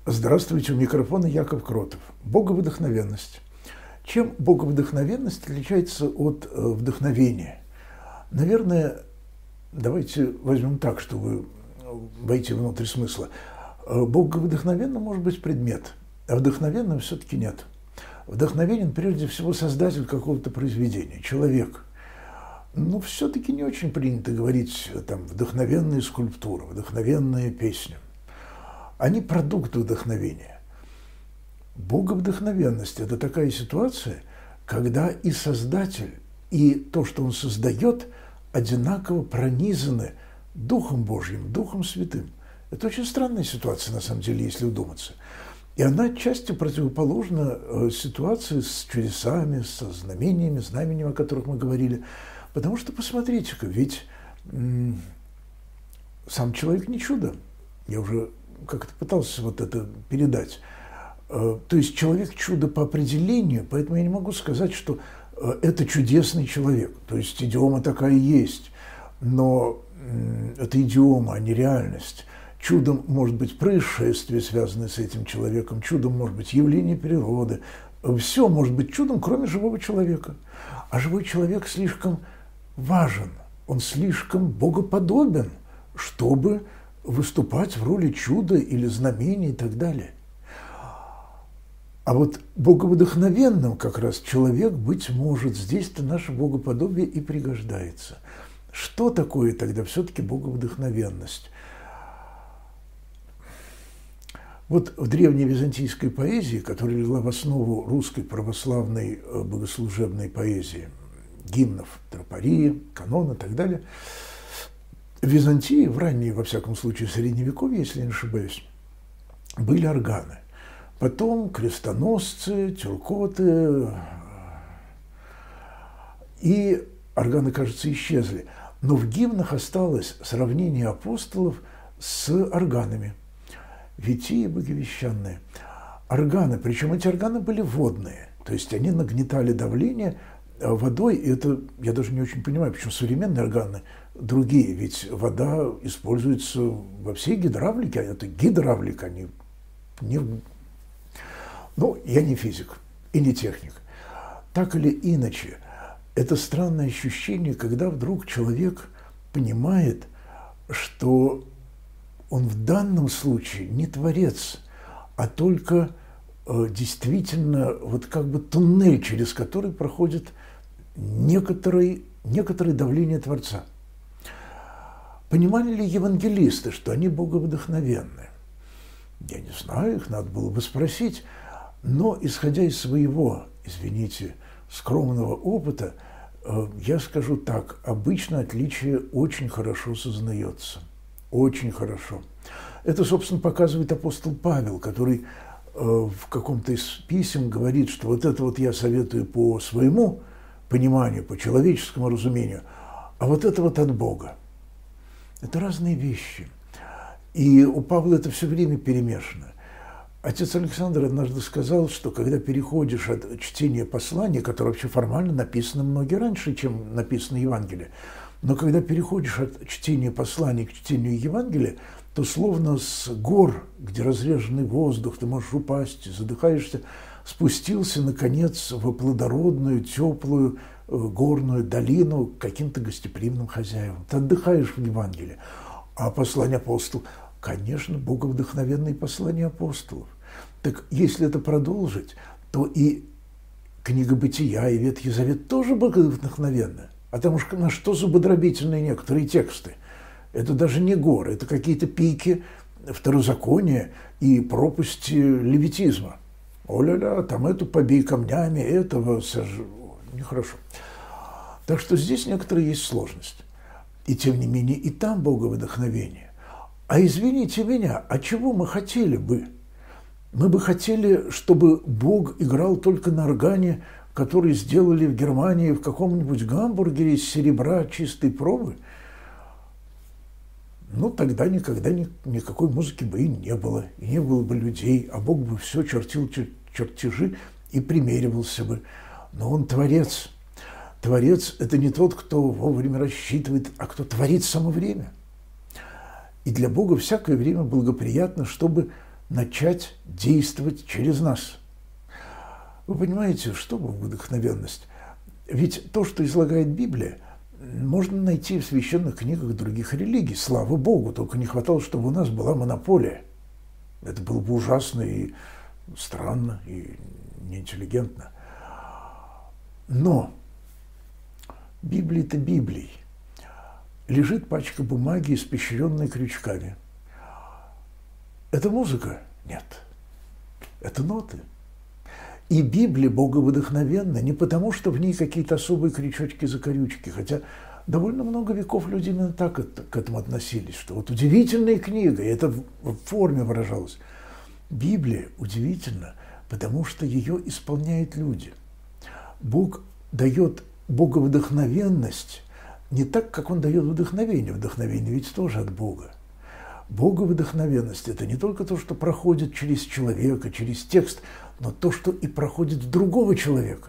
Здравствуйте, у микрофона Яков Кротов. Боговдохновенность. Чем боговдохновенность отличается от вдохновения? Наверное, давайте возьмем так, чтобы войти внутрь смысла. Боговдохновенным может быть предмет, а вдохновенным все-таки нет. Вдохновенен прежде всего создатель какого-то произведения, человек. Но все-таки не очень принято говорить там вдохновенная скульптура, вдохновенная песня. Они продукт вдохновения. Боговдохновенность – это такая ситуация, когда и создатель, и то, что он создает, одинаково пронизаны Духом Божьим, Духом Святым. Это очень странная ситуация, на самом деле, если вдуматься. И она отчасти противоположна ситуации с чудесами, со знамениями, знаменем, о которых мы говорили. Потому что, посмотрите-ка, ведь сам человек не чудо. Я уже как-то пытался вот это передать. То есть человек чудо по определению, поэтому я не могу сказать, что это чудесный человек. То есть идиома такая есть, но это идиома, а не реальность. Чудом может быть происшествие, связанное с этим человеком, чудом может быть явление природы. Все может быть чудом, кроме живого человека. А живой человек слишком важен, он слишком богоподобен, чтобы выступать в роли чуда или знамения и так далее. А вот боговдохновенным как раз человек быть может. Здесь-то наше богоподобие и пригождается. Что такое тогда все-таки боговдохновенность? Вот в древней византийской поэзии, которая легла в основу русской православной богослужебной поэзии, гимнов, тропарии, канона и так далее, в Византии, в ранней, во всяком случае, Средневековье, если я не ошибаюсь, были органы. Потом крестоносцы, тюркоты, и органы, кажется, исчезли. Но в гимнах осталось сравнение апостолов с органами. Витии боговещанные. Органы, причем эти органы были водные, то есть они нагнетали давление водой, и это, я даже не очень понимаю, почему современные органы другие, ведь вода используется во всей гидравлике, а это гидравлика, не... Ну, я не физик и не техник. Так или иначе, это странное ощущение, когда вдруг человек понимает, что он в данном случае не творец, а только действительно вот как бы туннель, через который проходит некоторое давление Творца. Понимали ли евангелисты, что они боговдохновенны? Я не знаю, их надо было бы спросить, но, исходя из своего, извините, скромного опыта, я скажу так, обычно отличие очень хорошо сознается. Очень хорошо. Это, собственно, показывает апостол Павел, который в каком-то из писем говорит, что вот это вот я советую по своему пониманию, по человеческому разумению, а вот это вот от Бога. Это разные вещи. И у Павла это все время перемешано. Отец Александр однажды сказал, что когда переходишь от чтения послания, которое вообще формально написано многие раньше, чем написано Евангелие, но когда переходишь от чтения посланий к чтению Евангелия, то словно с гор, где разреженный воздух, ты можешь упасть, задыхаешься, спустился, наконец, в плодородную, теплую горную долину к каким-то гостеприимным хозяевам. Ты отдыхаешь в Евангелии. А послание апостолов, конечно, боговдохновенные послания апостолов. Так если это продолжить, то и книга Бытия, и Ветхий Завет тоже боговдохновенны. А там уж на что зубодробительные некоторые тексты. Это даже не горы, это какие-то пики второзакония и пропасти левитизма. О-ля-ля, там эту побей камнями, этого нехорошо. Так что здесь некоторая есть сложность. И тем не менее, и там боговдохновение. А извините меня, а чего мы хотели бы? Мы бы хотели, чтобы Бог играл только на органе, который сделали в Германии в каком-нибудь гамбургере из серебра чистой пробы. Ну, тогда никогда никакой музыки бы и не было бы людей, а Бог бы все чертил чертежи и примеривался бы. Но Он творец. Творец – это не тот, кто вовремя рассчитывает, а кто творит само время. И для Бога всякое время благоприятно, чтобы начать действовать через нас. Вы понимаете, что богодухновенность? Ведь то, что излагает Библия, можно найти в священных книгах других религий. Слава Богу, только не хватало, чтобы у нас была монополия. Это было бы ужасно и странно, и неинтеллигентно. Но Библия-то Библией. Лежит пачка бумаги, испещренная крючками. Это музыка? Нет. Это ноты. И Библия боговдохновенна не потому, что в ней какие-то особые крючочки-закорючки, хотя довольно много веков люди именно так к этому относились, что вот удивительная книга, и это в форме выражалось. Библия удивительна, потому что ее исполняют люди. Бог дает боговдохновенность не так, как Он дает вдохновение. Вдохновение ведь тоже от Бога. Боговдохновенность – это не только то, что проходит через человека, через текст, но то, что и проходит в другого человека.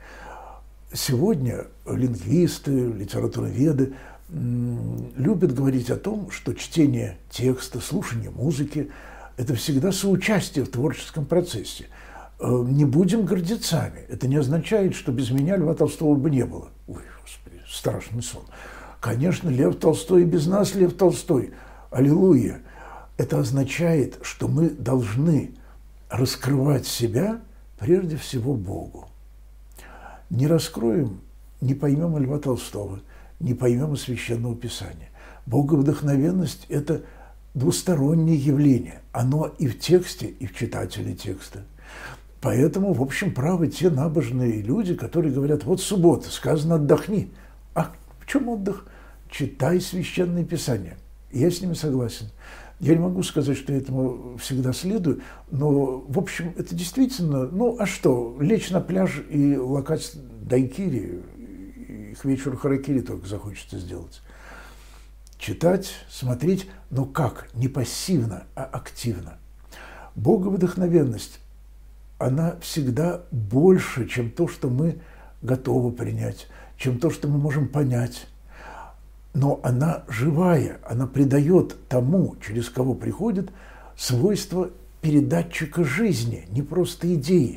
Сегодня лингвисты, литературоведы любят говорить о том, что чтение текста, слушание музыки – это всегда соучастие в творческом процессе. Не будем гордецами. Это не означает, что без меня Льва Толстого бы не было. Ой, Господи, страшный сон. Конечно, Лев Толстой и без нас Лев Толстой. Аллилуйя! Это означает, что мы должны раскрывать себя прежде всего Богу. Не раскроем, не поймем Льва Толстого, не поймем и Священного Писания. Боговдохновенность – это двустороннее явление. Оно и в тексте, и в читателе текста. Поэтому, в общем, правы те набожные люди, которые говорят, вот суббота, сказано «отдохни». А в чем отдых? Читай Священное Писание. Я с ними согласен. Я не могу сказать, что я этому всегда следую, но, в общем, это действительно, ну, а что, лечь на пляж и лакать дайкири, и к вечеру харакири только захочется сделать. Читать, смотреть, но как? Не пассивно, а активно. Боговдохновенность, она всегда больше, чем то, что мы готовы принять, чем то, что мы можем понять. Но она живая, она придает тому, через кого приходит, свойства передатчика жизни, не просто идеи.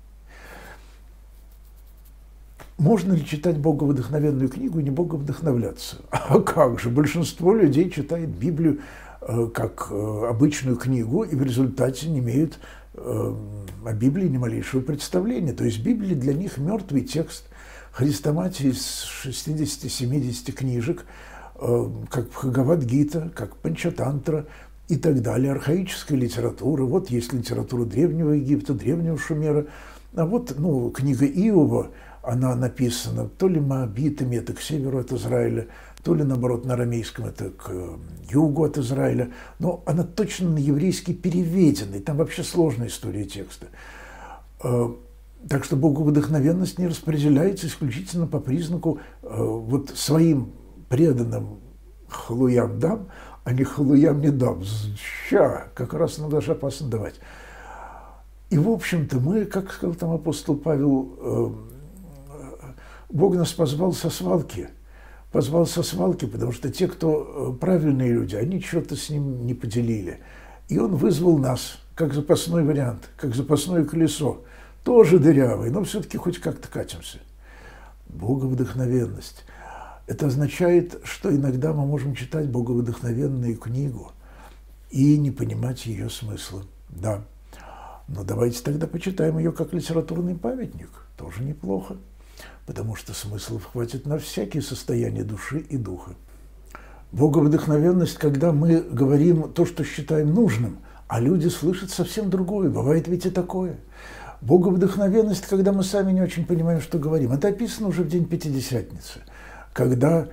Можно ли читать боговдохновенную книгу и не боговдохновляться? А как же? Большинство людей читает Библию как обычную книгу и в результате не имеют о Библии ни малейшего представления. То есть Библия для них мертвый текст. Хрестоматия из 60-70 книжек, как Бхагавад-гита, как Панчатантра и так далее, архаическая литература. Вот есть литература Древнего Египта, Древнего Шумера. А вот книга Иова, она написана то ли моабитами, это к северу от Израиля, то ли, наоборот, на арамейском, это к югу от Израиля. Но она точно на еврейский переведена, и там вообще сложная история текста. Так что боговдохновенность не распределяется исключительно по признаку вот своим преданным халуям дам, а не халуям не дам. Ща, как раз она даже опасно давать. И, в общем-то, мы, как сказал там апостол Павел, Бог нас позвал со свалки. Позвал со свалки, потому что те, кто правильные люди, они что-то с ним не поделили. И он вызвал нас, как запасной вариант, как запасное колесо. Тоже дырявый, но все-таки хоть как-то катимся. Боговдохновенность. Это означает, что иногда мы можем читать боговдохновенную книгу и не понимать ее смысла. Да. Но давайте тогда почитаем ее как литературный памятник. Тоже неплохо. Потому что смыслов хватит на всякие состояния души и духа. Боговдохновенность, когда мы говорим то, что считаем нужным, а люди слышат совсем другое. Бывает ведь и такое. Боговдохновенность, когда мы сами не очень понимаем, что говорим. Это описано уже в день Пятидесятницы, когда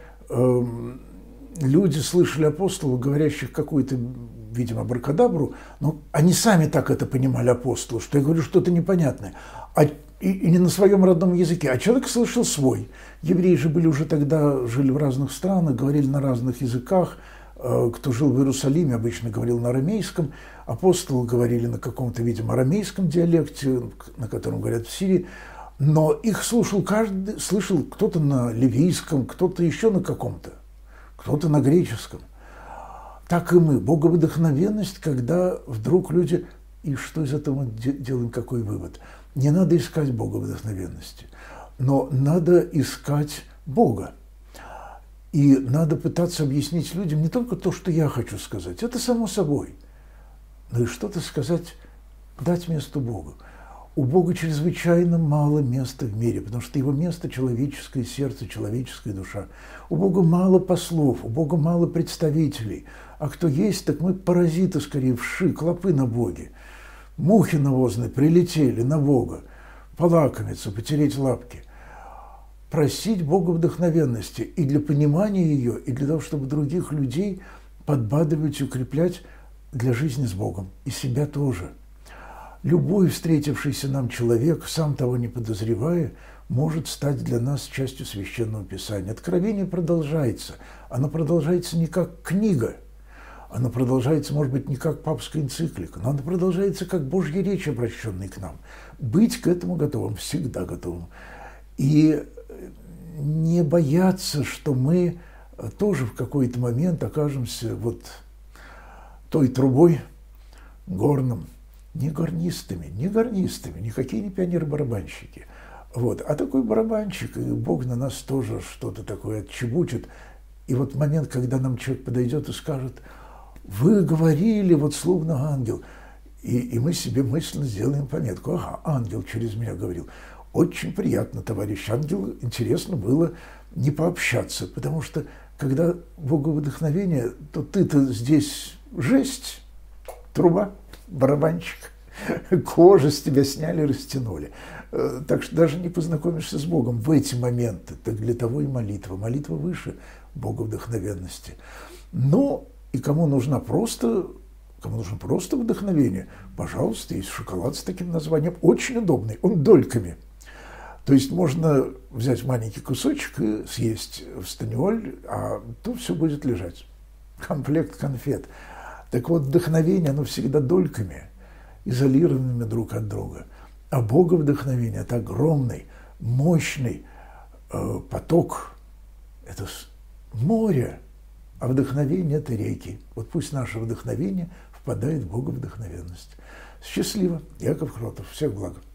люди слышали апостолов, говорящих какую-то, видимо, абракадабру, но они сами так это понимали, апостолы, что я говорю что-то непонятное, и не на своем родном языке, а человек слышал свой. Евреи же были уже тогда, жили в разных странах, говорили на разных языках. Кто жил в Иерусалиме, обычно говорил на арамейском, апостолы говорили на каком-то, видимо, арамейском диалекте, на котором говорят в Сирии, но их слушал каждый, слышал кто-то на ливийском, кто-то еще на каком-то, кто-то на греческом. Так и мы. Боговдохновенность, когда вдруг люди И что из этого мы делаем, какой вывод? Не надо искать Бога вдохновенности, но надо искать Бога. И надо пытаться объяснить людям не только то, что я хочу сказать, это само собой, но и что-то сказать, дать место Богу. У Бога чрезвычайно мало места в мире, потому что его место – человеческое сердце, человеческая душа. У Бога мало послов, у Бога мало представителей. А кто есть, так мы паразиты, скорее, вши, клопы на Боге. Мухи навозные прилетели на Бога, полакомиться, потереть лапки. Просить Бога вдохновенности и для понимания ее, и для того, чтобы других людей подбадривать, укреплять для жизни с Богом, и себя тоже. Любой встретившийся нам человек, сам того не подозревая, может стать для нас частью Священного Писания. Откровение продолжается. Оно продолжается не как книга, оно продолжается, может быть, не как папская энциклика, но оно продолжается как Божья речь, обращенная к нам. Быть к этому готовым, всегда готовым. И не бояться, что мы тоже в какой-то момент окажемся вот той трубой горным, не гарнистами, никакие не пионеры-барабанщики. Вот. А такой барабанщик, и Бог на нас тоже что-то такое отчебучит. И вот момент, когда нам человек подойдет и скажет: вы говорили вот словно ангел, и мы себе мысленно сделаем пометку: ага, ангел через меня говорил. Очень приятно, товарищ ангел, интересно было не пообщаться, потому что когда Богу вдохновение, то ты-то здесь жесть, труба, барабанщик, кожу с тебя сняли, растянули. Так что даже не познакомишься с Богом в эти моменты. Так для того и молитва. Молитва выше Бога вдохновенности. Но и кому нужно просто вдохновение, пожалуйста, есть шоколад с таким названием, очень удобный, он дольками. То есть можно взять маленький кусочек и съесть в станиоль, а то все будет лежать. Комплект конфет. Так вот, вдохновение, оно всегда дольками, изолированными друг от друга. А Бога вдохновение – это огромный, мощный поток, это море, а вдохновение – это реки. Вот пусть наше вдохновение впадает в Бога вдохновенность. Счастливо. Яков Кротов. Всех благ.